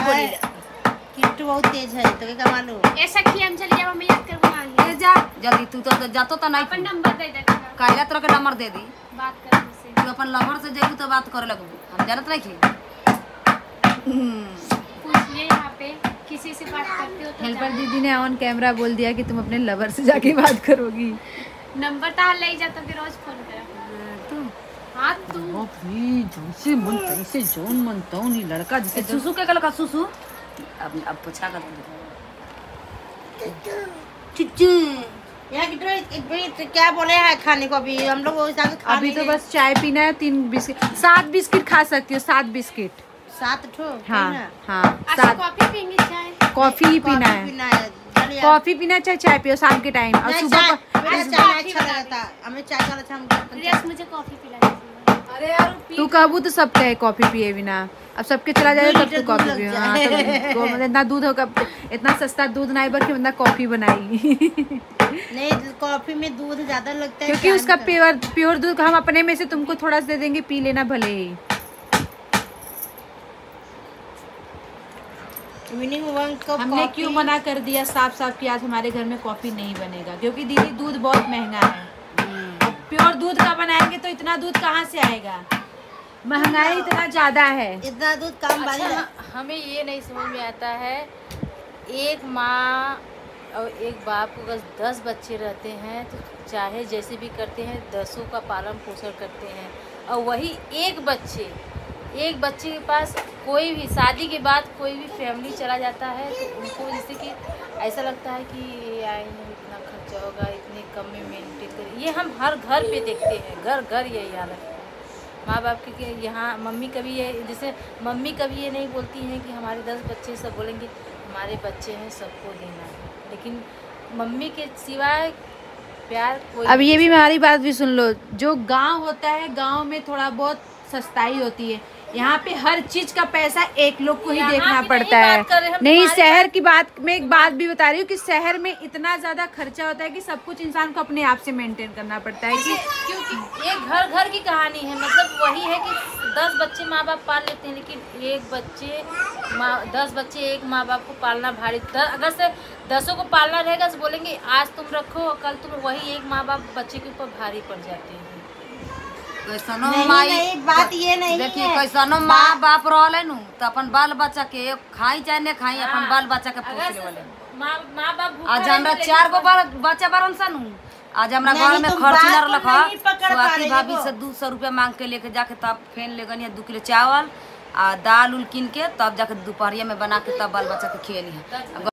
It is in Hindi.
बोली किट्टू बहुत तेज है तो क्या मालूम। ऐसा कि हम चल जाओ, मैं याद करके मांग ले जा जल्दी। तू तो जातो तो नहीं, अपन नंबर दे दे, कायला तरह के नंबर दे दी, बात कर मुझसे। तू अपन लवर से जेबू तो बात करे लगबू, हम जानत नहीं की। पूछिए यहाँ पे किसी से बात करते हो तो। हेल्पर दीदी ने ऑन कैमरा बोल दिया कि तुम अपने लवर से जाके बात करोगी। नंबर तो ले जाता फिर रोज फोन करा तू। हाँ तू भी जैसे मन तैसे जोन मन तो नहीं लड़का जैसे सुसु के कल का सुसु अब पूछा कर चिच्चू यहाँ की क्या बोले हैं खाने को। अभी हम लोग अभी तो बस चाय पीना है, 3 बिस्किट 7 बिस्किट खा सकती हो, 7 बिस्किट 7 ठो। हाँ हाँ 7। कॉफी पीएंगे चाय? कॉफी ही पीना है, कॉफी पीना चाहे चाय पियो शाम के टाइम। और सुबह हमें चाय का अच्छा मुझे कॉफी पिला दीजिए। अरे यार तू कहबू तो सब कहे कॉफी पिए बिना, अब सबके चला जाए तब तू कॉफी पियो। हाँ तो इतना दूध होगा, इतना सस्ता दूध नहीं बल्कि बंदा कॉफी बनाएगी। नहीं कॉफी में दूध ज्यादा लगता है क्योंकि उसका प्योर दूध हम अपने में से तुमको थोड़ा सा दे देंगे, पी लेना भले ही। हमने क्यों मना कर दिया साफ साफ कि आज हमारे घर में कॉफी नहीं बनेगा, क्योंकि दीदी दूध बहुत महंगा है। प्योर दूध का बनाएंगे तो इतना दूध कहाँ से आएगा, महंगाई इतना ज्यादा है। इतना दूध काम अच्छा, हमें ये नहीं समझ में आता है, एक माँ और एक बाप को अगर 10 बच्चे रहते हैं तो चाहे जैसे भी करते हैं 10 का पालन पोषण करते हैं, और वही एक बच्चे के पास कोई भी शादी के बाद कोई भी फैमिली चला जाता है तो उनको जैसे कि ऐसा लगता है कि इतना खर्चा होगा, इतने कम में मेंटेन कर। ये हम हर घर पे देखते हैं, घर घर यही हालत है। माँ बाप के यहाँ मम्मी कभी ये जैसे मम्मी कभी ये नहीं बोलती हैं कि हमारे 10 बच्चे, सब बोलेंगे हमारे बच्चे हैं सबको देना है, लेकिन मम्मी के सिवाय प्यार कोई। अब ये भी हमारी बात भी सुन लो, जो गांव होता है गांव में थोड़ा बहुत सस्ताई होती है, यहाँ पे हर चीज का पैसा एक लोग को ही देखना पड़ता है। नहीं शहर की बात में एक बात भी बता रही हूँ कि शहर में इतना ज्यादा खर्चा होता है कि सब कुछ इंसान को अपने आप से मेंटेन करना पड़ता है। कि क्योंकि एक घर घर की कहानी है, मतलब वही है कि 10 बच्चे माँ बाप पाल लेते हैं, लेकिन 10 बच्चे एक माँ बाप को पालना भारी। अगर से 10 को पालना रहेगा तो बोलेंगे आज तुम रखो कल तुम, वही एक माँ बाप बच्चे के ऊपर भारी पड़ जाते हैं। नहीं, बात ये नहीं देखिए कैसनो माँ बाप रहे नु तो अपन बाल बच्चा के खाई चाहे न खाई अपन बाल बच्चा के पूछ ले। माँ बाप आज हमरा 4 गो बच्चा बारन सन, आज हमरा घर में खर्च न रखा, स्वाति भाभी से 200 रुपया मांग के लेके जाके तब फेन ले गनी 2 किलो चावल आ दाल उल किन के तब जाके दोपहरिया में बना के तब बाल बच्चा के खियनी है।